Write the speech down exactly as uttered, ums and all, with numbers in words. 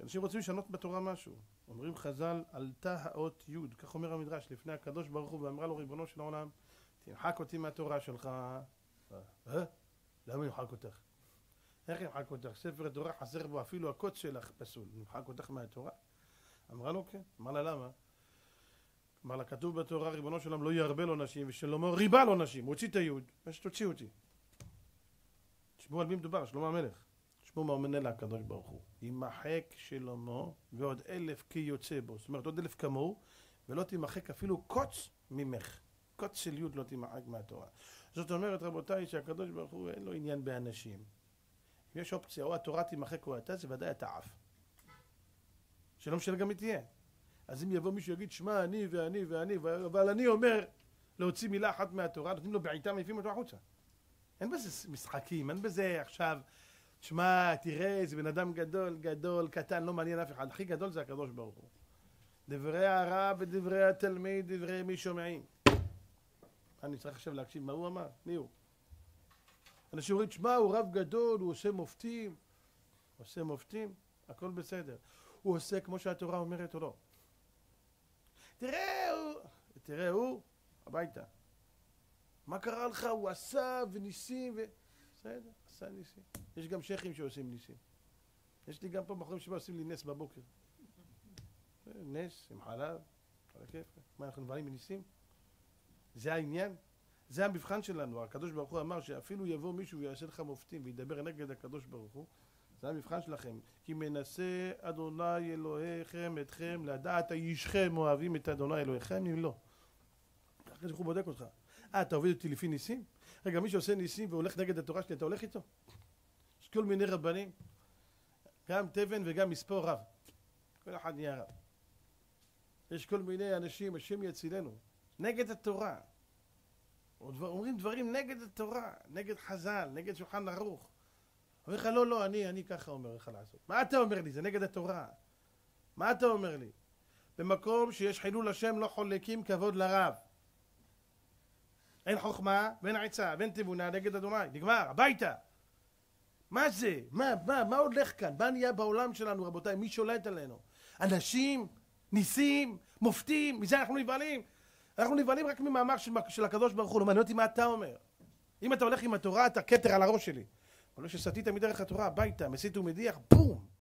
אנשים רוצים לשנות בתורה משהו. אומרים חז"ל, עלתה האות י', כך אומר המדרש, לפני הקדוש ברוך הוא, ואמרה לו ריבונו של העולם, תמחק אותי מהתורה שלך. אה? למה נמחק אותך? איך נמחק אותך? ספר התורה חסר בו, אפילו הקוץ שלך פסול. נמחק אותך מהתורה? אמרה לו כן. אמר לה למה? אמר לה, כתוב בתורה, ריבונו של עולם לא ירבה לו נשים, ושלמה ריבה לו נשים. הוא הוציא את היוד, ושתוציא אותי. תשמעו על מי מדובר, שלמה המלך. תשמעו מה אומר לה הקדוש ברוך הוא. ימחק שלמה ועוד אלף כי יוצא בו. זאת אומרת, עוד אלף כמוהו, ולא תימחק אפילו קוץ ממך. קוץ של יוד לא תימחק מהתורה. זאת אומרת, רבותיי, שהקדוש ברוך הוא אין לו עניין באנשים. אם יש אופציה, או התורה תימחק או אתה, זה ודאי אתה עף. שלא משנה גם היא תהיה. אז אם יבוא מישהו יגיד, שמע, אני ואני ואני, אבל אני אומר להוציא מילה אחת מהתורה, נותנים לו בעיטה, מעיפים אותו החוצה. אין בזה משחקים, אין בזה עכשיו, שמע, תראה, זה בן אדם גדול, גדול, קטן, לא מעניין אף אחד. הכי גדול זה הקדוש ברוך הוא. דברי הרב ודברי התלמיד, דברי מי שומעים. אני צריך עכשיו להקשיב מה הוא אמר, מי הוא? אנשים אומרים, שמע, הוא רב גדול, הוא עושה מופתים, עושה מופתים, הכל בסדר. הוא עושה כמו שהתורה אומרת או לא. תראה, הוא, תראה, הוא, הביתה. מה קרה לך? הוא עשה וניסים ו... בסדר, עשה ניסים. יש גם שייכים שעושים ניסים. יש לי גם פה בחורים שבא עושים לי נס בבוקר. נס עם חלב, על הכיף. מה, אנחנו נבלים מניסים? זה העניין? זה המבחן שלנו. הקדוש ברוך הוא אמר שאפילו יבוא מישהו ויעשה לך מופתים וידבר נגד הקדוש ברוך הוא. זה המבחן שלכם. כי מנסה אדוני אלוהיכם אתכם לדעת אישכם אוהבים את אדוני אלוהיכם אם לא. אחרי זה הוא בודק אותך. אה, אתה עובד אותי לפי ניסים? רגע, מי שעושה ניסים והולך נגד התורה שלי, אתה הולך איתו? יש כל מיני רבנים. גם תבן וגם מספור רב. כל אחד נהיה רב. יש כל מיני אנשים, השם יצילנו. נגד התורה. אומרים דברים נגד התורה, נגד חז"ל, נגד שולחן ערוך. אומר לך, לא, לא, אני, אני ככה אומר לך לעשות. מה אתה אומר לי? זה נגד התורה. מה אתה אומר לי? במקום שיש חילול השם לא חולקים כבוד לרב. אין חוכמה ואין עצה ואין תבונה נגד אדוני. נגמר, הביתה. מה זה? מה, מה, מה הולך כאן? מה נהיה בעולם שלנו, רבותיי? מי שולט עלינו? אנשים, ניסים, מופתים, מזה אנחנו נבהלים. אנחנו נבהלים רק ממאמר של, של הקדוש ברוך הוא. לא מעניין אותי מה אתה אומר. אם אתה הולך עם התורה, אתה כתר על הראש שלי. אבל לא שסטית מדרך התורה הביתה, מסית ומדיח, בום!